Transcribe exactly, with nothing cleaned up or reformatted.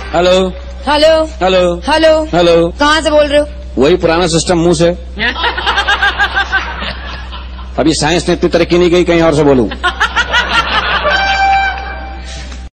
Hello hello hello hello hello. कहाँ से बोल रहे हो? वही पुराना सिस्टम मुंह से। अभी साइंस ने इतनी तरक्की नहीं की, कहीं और से बोलूं।